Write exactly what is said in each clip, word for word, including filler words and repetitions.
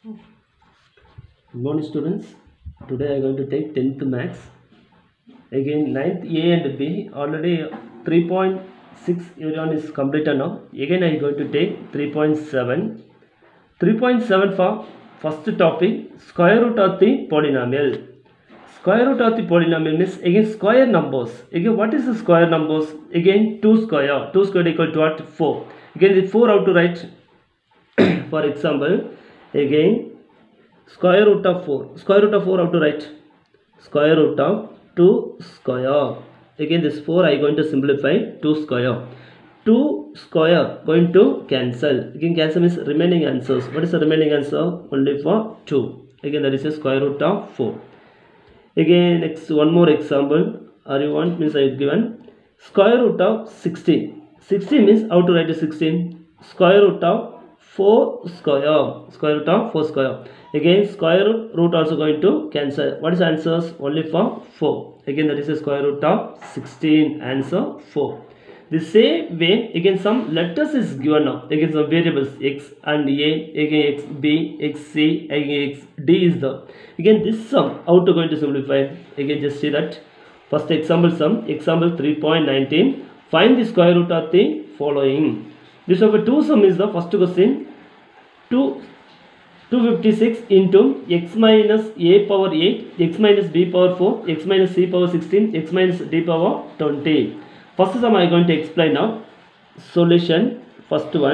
Good morning students. Today I am going to take tenth maths. Again ninth A and B already three point six everyone is completed now. Again I am going to take three point seven. three point seven for first topic, square root of the polynomial. Square root of the polynomial means again square numbers. Again what is the square numbers? Again two square. two square equal to what? four. Again the four how to write? For example, again square root of four. Square root of four how to write? Square root of two square. Again this four I going to simplify. two square. two square going to cancel. Again cancel means remaining answers. What is the remaining answer? Only for two. Again that is a square root of four. Again next one more example. Are you want means I have given square root of sixteen. sixteen means how to write a sixteen? Square root of four square. Square root of four square. Again square root also going to cancel. What is answers? Only for four. Again that is a square root of sixteen. Answer four. The same way again some letters is given now. Again some variables x and a. Again x b, x c, again x d is the. Again this sum how to going to simplify? Again just see that. First example sum. Example three point one nine. Find the square root of the following. This number two sum is the first question. two two hundred fifty-six into x minus a power eight, x minus b power four, x minus c power sixteen, x minus d power twenty. First sum I am going to explain now. Solution. First one.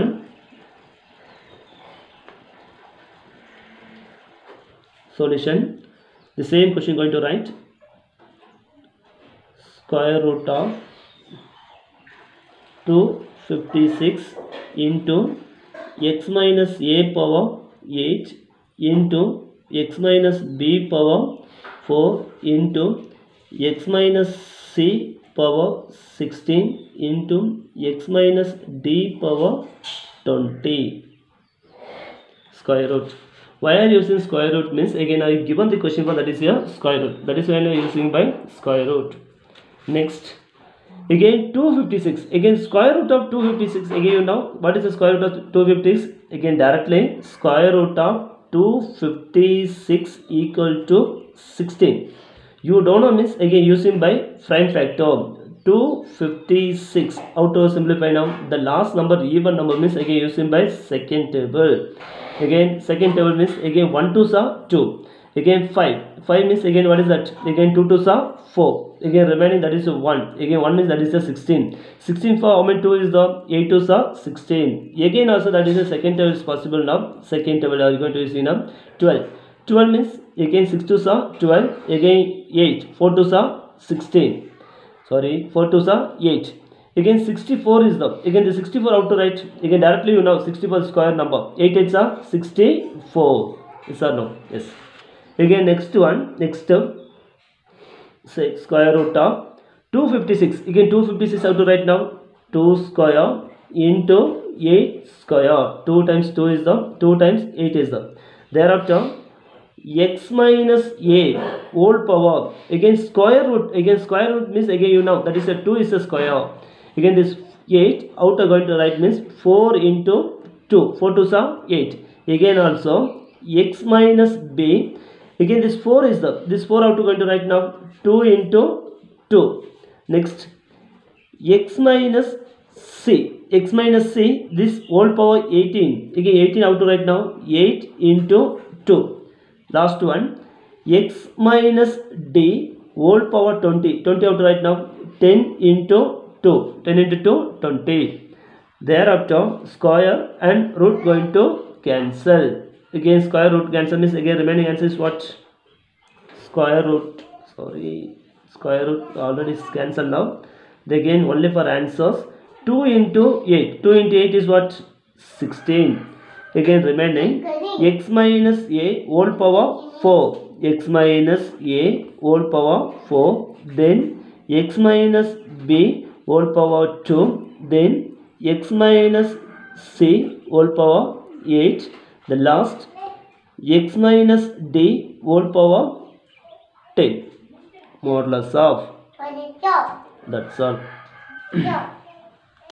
Solution. The same question going to write. Square root of two hundred fifty-six into x minus a power eight into x minus b power four into x minus c power sixteen into x minus d power twenty. Square root. Why are you using square root means again I given the question for that is here square root. That is why I am using by square root. Next. Again two hundred fifty-six. Again square root of two hundred fifty-six. Again you know what is the square root of two hundred fifty-six? Again directly square root of two hundred fifty-six equal to sixteen. You don't know means again using by prime factor. two hundred fifty-six. How to simplify now? The last number even number means again using by second table. Again second table means again one twos are two. Again five. five means again what is that? Again two twos are four. Again remaining that is one. Again one means that is a sixteen. sixteen for how many two is the eight twos are sixteen. Again also that is a second table is possible now. Second table are you going to use now? twelve. twelve means again six twos are twelve. Again eight. four twos are sixteen. Sorry, four twos are eight. Again sixty-four is the. Again the sixty-four how to write? Again directly you know sixty-four square number. eight eights are sixty-four. Yes or no? Yes. Again next one. Next term. Say square root of two hundred fifty-six. Again two hundred fifty-six how to write now? two square into eight square. two times two is the. two times eight is the. Thereafter x minus a whole power. Again square root. Again square root means again you know that is a two is a square. Again this eight out are going to write means four into two. four twos are eight. Again also x minus b. Again this four is the. This four how to going to write now? two into two. Next x minus c. X minus c. This whole power eighteen. Again eighteen how to write now? eight into two. Last one x minus d whole power twenty. twenty how to write now? ten into two. ten into two twenty. Thereafter square and root going to cancel. Again square root cancel means again remaining answer is what? Square root. Sorry, square root already is cancelled now. Again only for answers two into eight. two into eight is what? sixteen. Again remaining x minus a whole power four. X minus a whole power four. Then x minus b whole power two. Then x minus c whole power eight. The last x minus d whole power ten. Modulus of. That's all.